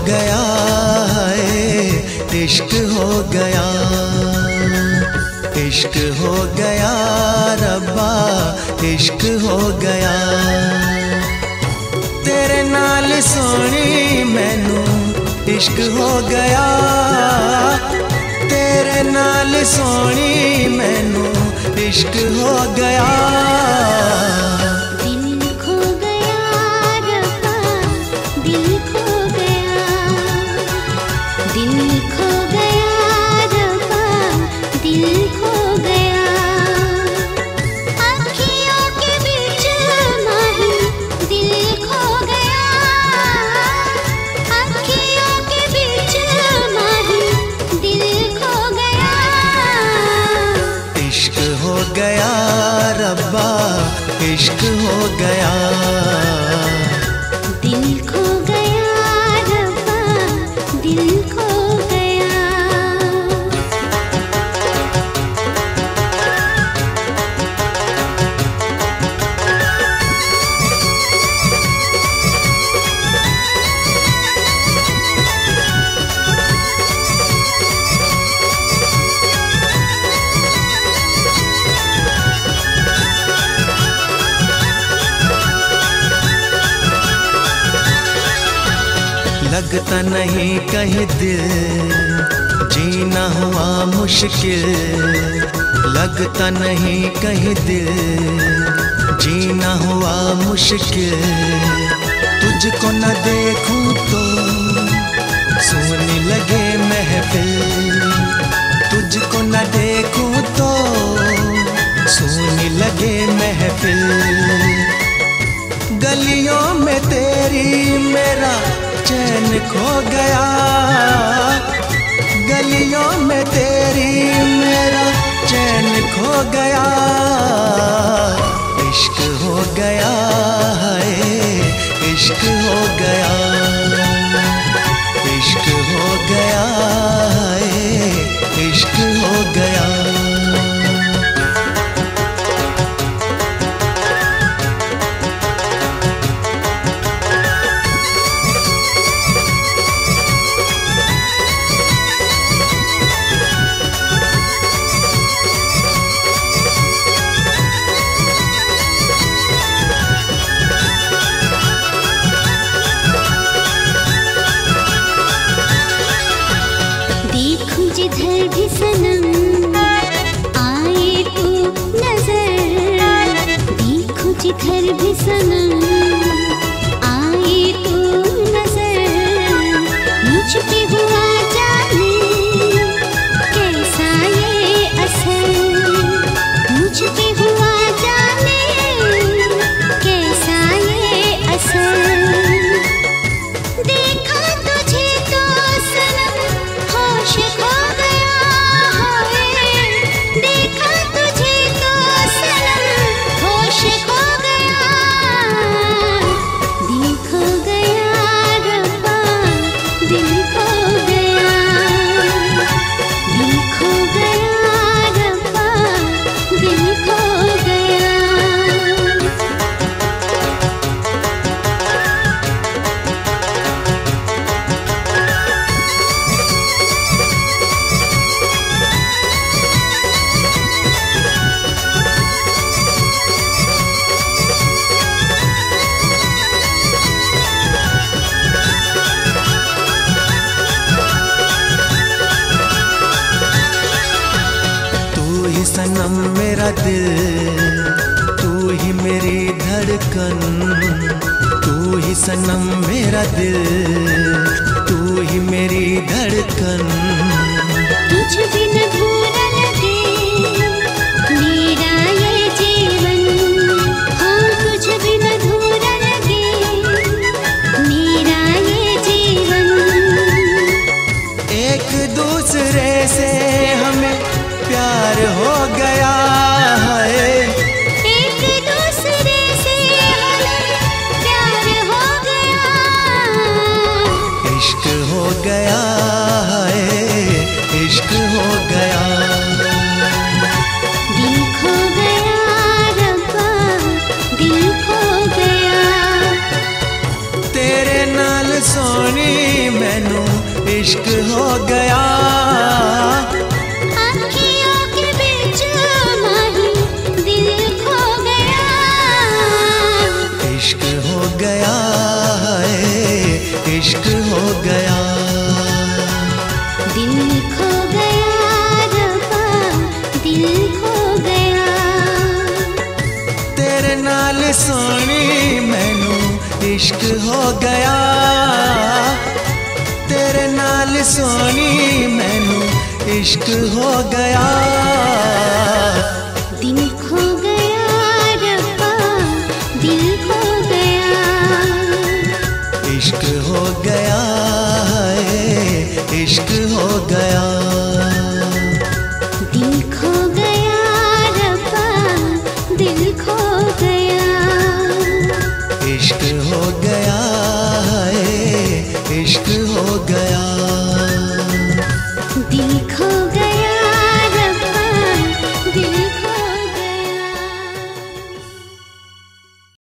गया है, इश्क हो गया, इश्क हो गया रब्बा, इश्क हो गया। तेरे नाल सोनी मैनू इश्क हो गया, तेरे नाल सोनी मैनू इश्क हो गया। दिल खो गया रब्बा, दिल खो गया, दिल खो गया रब्बा, दिल खो गया। अखियों के बीच माही दिल खो गया, अखियों के बीच माही दिल खो गया। इश्क हो गया रब्बा, इश्क हो गया, दिल खो गया रब्बा, दिल खो गया। लगता नहीं कहीं दिल, जीना हुआ मुश्किल, लगता नहीं कहीं दिल, जीना हुआ मुश्किल। तुझको न देखूं तो सोने लगे महफिल, तुझको न देखूं तो सोने लगे महफिल। गलियों में तेरी मेरा चैन खो गया, गलियों में तेरी मेरा चैन खो गया। इश्क हो गया है, इश्क हो गया, इश्क हो गया है, इश्क हो गया। जिधर भी सनम आए तू नजर, देखो जिधर भी सनम आए तू नजर। मुझ पे हुआ जाने कैसा ये असर, मुझ पे हुआ जाने कैसा ये असर। देखा तुझे तो सनम होश खो गया है, देखा तुझे तो सनम होश खो गया। दिल खो गया रब्बा, दिल खो गया, दिल खो गया रब्बा, दिल खो गया। सनम मेरा दिल, तू ही मेरी धड़कन, तू ही सनम मेरा दिल, तू ही मेरी धड़कन। तुझ बिन अधूरा लगे मेरा ये जीवन, हाँ तुझ बिन अधूरा लगे मेरा ये जीवन। एक दूसरे से हमें प्यार हो गया है, एक दूसरे से हमें प्यार हो गया। इश्क हो गया है, इश्क हो तेरे नाल सोनी मैनू इश्क हो गया, तेरे नाल सोनी मैनू इश्क हो गया। दिल खो गया रब्बा, दिल खो गया। इश्क हो गया है, इश्क हो गया। दिल खो गया रब्बा, दिल खो गया। इश्क हो गया है, इश्क हो गया। दिल खो